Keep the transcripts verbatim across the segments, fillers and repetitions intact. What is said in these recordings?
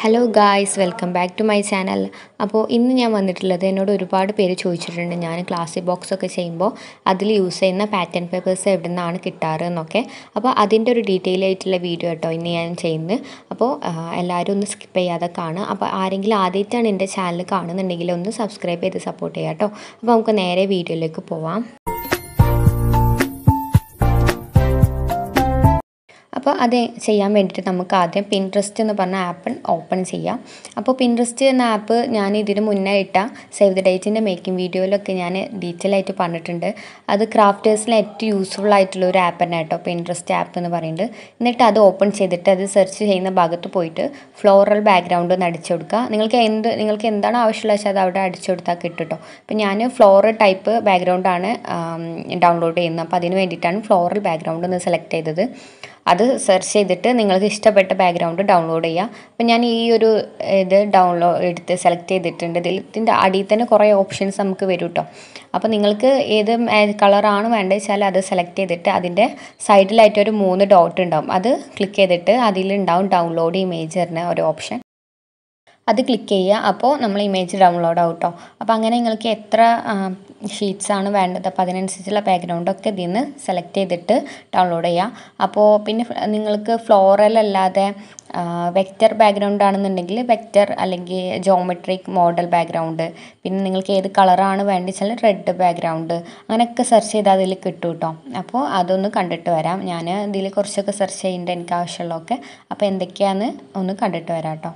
Hello guys, welcome back to my channel. അപ്പോൾ ഇന്ന് ഞാൻ വന്നിട്ടുള്ളത്, എന്നോട് ഒരുപാട് പേര് ചോദിച്ചിട്ടുണ്ട് ഞാൻ ക്ലാസ്സിക് ബോക്സ് ഒക്കെ ചെയ്യുമ്പോൾ അതിൽ യൂസ് ചെയ്യുന്ന പാറ്റേൺ പേപ്പേഴ്സ് എവിടെ നിന്നാണ് കിട്ടാറ് എന്നൊക്കെ. അപ്പോൾ അതിൻ്റെ ഒരു ഡീറ്റെയിൽ ആയിട്ടുള്ള വീഡിയോ കേട്ടോ ഇന്ന് ഞാൻ ചെയ്യുന്നത്. അപ്പോൾ എല്ലാവരും ഒന്ന് സ്കിപ്പ് ചെയ്യാതെ കാണുക. അപ്പോൾ ആരെങ്കിലും ആദ്യമായിട്ടാണ് എൻ്റെ ചാനൽ കാണുന്നുണ്ടെങ്കിൽ ഒന്ന് സബ്സ്ക്രൈബ് ചെയ്ത് സപ്പോർട്ട് ചെയ്യാം കേട്ടോ. അപ്പോൾ നമുക്ക് നേരെ വീഡിയോയിലേക്ക് പോവാം. അപ്പോൾ അത് ചെയ്യാൻ വേണ്ടിയിട്ട് നമുക്ക് ആദ്യം പിൻട്രസ്റ്റ് എന്ന് പറഞ്ഞ ആപ്പ് ഓപ്പൺ ചെയ്യാം. അപ്പോൾ പിൻട്രസ്റ്റ് എന്ന ആപ്പ് ഞാൻ ഇതിന് മുന്നേ ഇട്ട സേവ് ദ ഡേറ്റിൻ്റെ മേക്കിംഗ് വീഡിയോയിലൊക്കെ ഞാൻ ഡീറ്റെയിൽ ആയിട്ട് പറഞ്ഞിട്ടുണ്ട്. അത് ക്രാഫ്റ്റേഴ്സിന് ഏറ്റവും യൂസ്ഫുൾ ആയിട്ടുള്ള ഒരു ആപ്പ് തന്നെ കേട്ടോ പിൻട്രസ്റ്റ് ആപ്പ് എന്ന് പറയുന്നത്. എന്നിട്ട് അത് ഓപ്പൺ ചെയ്തിട്ട് അത് സെർച്ച് ചെയ്യുന്ന ഭാഗത്ത് പോയിട്ട് ഫ്ലോറൽ ബാക്ക്ഗ്രൗണ്ട് ഒന്ന് അടിച്ചു കൊടുക്കുക. നിങ്ങൾക്ക് എന്ത് നിങ്ങൾക്ക് എന്താണ് ആവശ്യമുള്ളത് വെച്ചാൽ അത് അവിടെ അടിച്ചു കൊടുത്താൽ കിട്ടും കേട്ടോ. അപ്പോൾ ഞാൻ ഫ്ലോറൽ ടൈപ്പ് ബാക്ക്ഗ്രൗണ്ടാണ് ഡൗൺലോഡ് ചെയ്യുന്നത്. അപ്പോൾ അതിന് വേണ്ടിയിട്ടാണ് ഫ്ലോറൽ ബാക്ക്ഗ്രൗണ്ട് ഒന്ന് സെലക്ട് ചെയ്തത്. അത് സെർച്ച് ചെയ്തിട്ട് നിങ്ങൾക്ക് ഇഷ്ടപ്പെട്ട ബാക്ക്ഗ്രൗണ്ട് ഡൗൺലോഡ് ചെയ്യുക. അപ്പോൾ ഞാൻ ഈ ഒരു ഇത് ഡൗൺലോഡ് എടുത്ത് സെലക്ട് ചെയ്തിട്ടുണ്ട്. ഇതിൽ ഇതിൻ്റെ അടിയിൽ തന്നെ കുറേ ഓപ്ഷൻസ് നമുക്ക് വരും കേട്ടോ. അപ്പോൾ നിങ്ങൾക്ക് ഏത് കളറാണ് വേണ്ടത് വെച്ചാൽ അത് സെലക്ട് ചെയ്തിട്ട് അതിൻ്റെ സൈഡിലായിട്ടൊരു മൂന്ന് ഡോട്ട് ഉണ്ടാവും. അത് ക്ലിക്ക് ചെയ്തിട്ട് അതിലുണ്ടാവും ഡൗൺലോഡ് ഇമേജ് വരുന്ന ഒരു ഓപ്ഷൻ. അത് ക്ലിക്ക് ചെയ്യുക. അപ്പോൾ നമ്മൾ ഇമേജ് ഡൗൺലോഡ് ആവും കേട്ടോ. അപ്പോൾ അങ്ങനെ നിങ്ങൾക്ക് എത്ര ഷീറ്റ്സാണ് വേണ്ടത് അപ്പോൾ അതിനനുസരിച്ചുള്ള ബാക്ക്ഗ്രൗണ്ടൊക്കെ ഇതിൽ നിന്ന് സെലക്ട് ചെയ്തിട്ട് ഡൗൺലോഡ് ചെയ്യുക. അപ്പോൾ പിന്നെ നിങ്ങൾക്ക് ഫ്ലോറൽ അല്ലാതെ വെക്റ്റർ ബാക്ക്ഗ്രൗണ്ട് ആണെന്നുണ്ടെങ്കിൽ വെക്റ്റർ അല്ലെങ്കിൽ ജോമെട്രിക് മോഡൽ ബാക്ക്ഗ്രൗണ്ട്, പിന്നെ നിങ്ങൾക്ക് ഏത് കളറാണ് വേണ്ടത് വെച്ചാൽ റെഡ് ബാക്ക്ഗ്രൗണ്ട്, അങ്ങനെയൊക്കെ സെർച്ച് ചെയ്താൽ അതിൽ കിട്ടും കേട്ടോ. അപ്പോൾ അതൊന്ന് കണ്ടിട്ട് വരാം. ഞാൻ ഇതിൽ കുറച്ചൊക്കെ സെർച്ച് ചെയ്യുന്നുണ്ട് എനിക്ക് ആവശ്യമുള്ളതൊക്കെ. അപ്പോൾ എന്തൊക്കെയാണെന്ന് ഒന്ന് കണ്ടിട്ട് വരാം കേട്ടോ.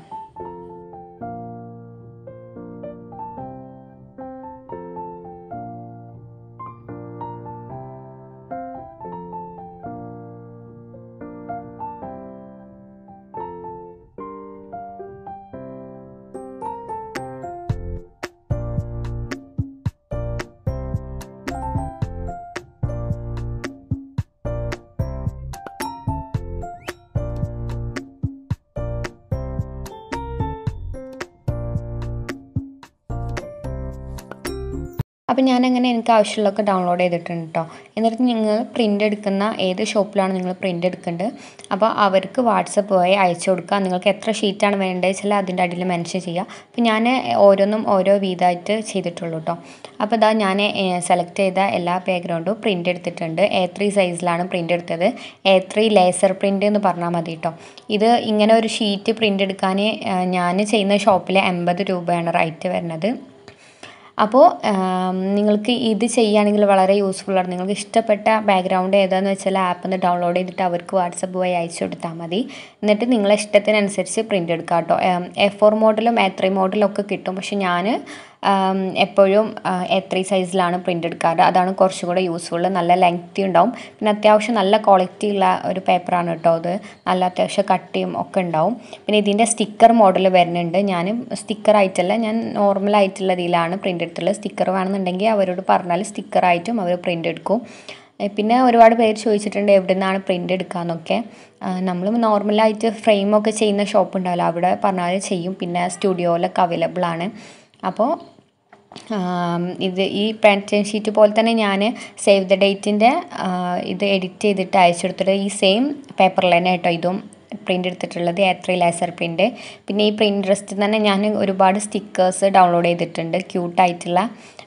അപ്പോൾ ഞാനങ്ങനെ എനിക്ക് ആവശ്യമുള്ളതൊക്കെ ഡൗൺലോഡ് ചെയ്തിട്ടുണ്ട് കേട്ടോ. എന്നിട്ട് നിങ്ങൾ പ്രിൻ്റ് എടുക്കുന്ന ഏത് ഷോപ്പിലാണ് നിങ്ങൾ പ്രിൻ്റ് എടുക്കേണ്ടത് അപ്പോൾ അവർക്ക് വാട്സപ്പ് വഴി അയച്ചു കൊടുക്കുക. നിങ്ങൾക്ക് എത്ര ഷീറ്റാണ് വേണ്ടത് വെച്ചാൽ അതിൻ്റെ അടിയിൽ മെൻഷൻ ചെയ്യുക. അപ്പോൾ ഞാൻ ഓരോന്നും ഓരോ വീതമായിട്ട് ചെയ്തിട്ടുള്ളൂ കേട്ടോ. അപ്പോൾ ഇതാ ഞാൻ സെലക്ട് ചെയ്ത എല്ലാ ബാക്ക്ഗ്രൗണ്ടും പ്രിൻ്റ് എടുത്തിട്ടുണ്ട്. എ ത്രീ സൈസിലാണ് പ്രിൻ്റ് എടുത്തത്. എ ത്രീ ലേസർ പ്രിൻ്റ് എന്ന് പറഞ്ഞാൽ മതി കേട്ടോ. ഇത് ഇങ്ങനെ ഒരു ഷീറ്റ് പ്രിൻ്റ് എടുക്കാൻ ഞാൻ ചെയ്യുന്ന ഷോപ്പിൽ എൺപത് രൂപയാണ് റേറ്റ് വരുന്നത്. അപ്പോൾ നിങ്ങൾക്ക് ഇത് ചെയ്യുകയാണെങ്കിൽ വളരെ യൂസ്ഫുള്ളാണ്. നിങ്ങൾക്ക് ഇഷ്ടപ്പെട്ട ബാക്ക്ഗ്രൗണ്ട് ഏതാണെന്ന് വെച്ചാൽ ആപ്പിൽ നിന്ന് ഡൗൺലോഡ് ചെയ്തിട്ട് അവർക്ക് വാട്സപ്പ് വഴി അയച്ചു കൊടുത്താൽ മതി. എന്നിട്ട് നിങ്ങളെ ഇഷ്ടത്തിനനുസരിച്ച് പ്രിൻ്റ് എടുക്കാം കേട്ടോ. എ ഫോർ മോഡലും എ ത്രീ മോഡലും ഒക്കെ കിട്ടും. പക്ഷെ ഞാൻ എപ്പോഴും എ ത്രീ സൈസിലാണ് പ്രിൻ്റ് എടുക്കാറ്. അതാണ് കുറച്ചും കൂടെ യൂസ്ഫുൾ. നല്ല ലെങ്തി ഉണ്ടാവും. പിന്നെ അത്യാവശ്യം നല്ല ക്വാളിറ്റി ഉള്ള ഒരു പേപ്പറാണ് കേട്ടോ അത്. നല്ല അത്യാവശ്യം കട്ടിയും ഒക്കെ ഉണ്ടാവും. പിന്നെ ഇതിൻ്റെ സ്റ്റിക്കർ മോഡൽ വരുന്നുണ്ട്. ഞാൻ സ്റ്റിക്കറായിട്ടല്ല, ഞാൻ നോർമലായിട്ടുള്ള ഇതിലാണ് പ്രിൻ്റ് എടുത്തുള്ളത്. സ്റ്റിക്കർ വേണമെന്നുണ്ടെങ്കിൽ അവരോട് പറഞ്ഞാൽ സ്റ്റിക്കറായിട്ടും അവർ പ്രിൻ്റ് എടുക്കും. പിന്നെ ഒരുപാട് പേര് ചോദിച്ചിട്ടുണ്ട് എവിടെ നിന്നാണ് പ്രിൻ്റ് എടുക്കാമെന്നൊക്കെ. നമ്മൾ നോർമലായിട്ട് ഫ്രെയിമൊക്കെ ചെയ്യുന്ന ഷോപ്പ് ഉണ്ടാവില്ല, അവിടെ പറഞ്ഞാൽ ചെയ്യും. പിന്നെ സ്റ്റുഡിയോയിലൊക്കെ അവൈലബിൾ ആണ്. അപ്പോൾ ഇത് ഈ പാറ്റേൺ ഷീറ്റ് പോലെ തന്നെ ഞാൻ സേവ് ദ ഡേറ്റിൻ്റെ ഇത് എഡിറ്റ് ചെയ്തിട്ട് അയച്ചെടുത്തിട്ട് ഈ സെയിം പേപ്പറിൽ തന്നെ കേട്ടോ ഇതും പ്രിൻ്റ് എടുത്തിട്ടുള്ളത്, എ ത്രീ ലേസർ പ്രിൻ്റ്. പിന്നെ ഈ പ്രിൻ്ററിസ്റ്റ് തന്നെ ഞാൻ ഒരുപാട് സ്റ്റിക്കേഴ്സ് ഡൗൺലോഡ് ചെയ്തിട്ടുണ്ട്, ക്യൂട്ടായിട്ടുള്ള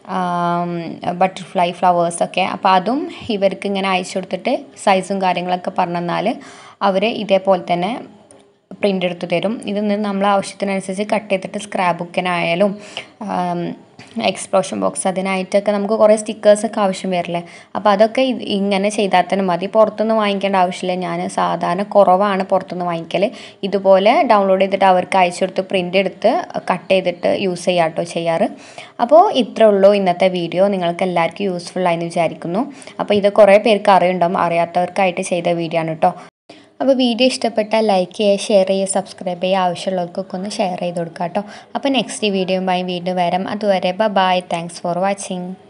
ബട്ടർഫ്ലൈ ഫ്ലവേഴ്സൊക്കെ. അപ്പോൾ അതും ഇവർക്ക് ഇങ്ങനെ അയച്ചു കൊടുത്തിട്ട് സൈസും കാര്യങ്ങളൊക്കെ പറഞ്ഞു തന്നാൽ അവർ ഇതേപോലെ തന്നെ പ്രിൻ്റ് എടുത്ത് തരും. ഇതിൽ നിന്ന് നമ്മൾ ആവശ്യത്തിനനുസരിച്ച് കട്ട് ചെയ്തിട്ട് സ്ക്രാപ്പ് ബുക്കിനായാലും എക്സ്പ്ലോഷൻ ബോക്സ് അതിനായിട്ടൊക്കെ നമുക്ക് കുറേ സ്റ്റിക്കേഴ്സൊക്കെ ആവശ്യം വരില്ലേ. അപ്പോൾ അതൊക്കെ ഇങ്ങനെ ചെയ്താൽ തന്നെ മതി. പുറത്തുനിന്ന് വാങ്ങിക്കേണ്ട ആവശ്യമില്ല. ഞാൻ സാധാരണ കുറവാണ് പുറത്തുനിന്ന് വാങ്ങിക്കൽ. ഇതുപോലെ ഡൗൺലോഡ് ചെയ്തിട്ട് അവർക്ക് അയച്ചു കൊടുത്ത് പ്രിൻ്റ് എടുത്ത് കട്ട് ചെയ്തിട്ട് യൂസ് ചെയ്യാം കേട്ടോ ചെയ്യാറ്. അപ്പോൾ ഇത്രേ ഉള്ളൂ ഇന്നത്തെ വീഡിയോ. നിങ്ങൾക്ക് എല്ലാവർക്കും യൂസ്ഫുൾ ആയെന്ന് വിചാരിക്കുന്നു. അപ്പോൾ ഇത് കുറേ പേർക്ക് അറിയുണ്ടാവും, അറിയാത്തവർക്കായിട്ട് ചെയ്ത വീഡിയോ ആണ് കേട്ടോ. അപ്പോൾ വീഡിയോ ഇഷ്ടപ്പെട്ടാൽ ലൈക്ക് ചെയ്യുക, ഷെയർ ചെയ്യുക, സബ്സ്ക്രൈബ് ചെയ്യുക. ആവശ്യമുള്ളവർക്കൊക്കെ ഒന്ന് ഷെയർ ചെയ്ത് കൊടുക്കുക കേട്ടോ. അപ്പോൾ നെക്സ്റ്റ് വീഡിയോയുമായി വീണ്ടും വരാം. അതുവരെ ബൈ. Thanks for watching.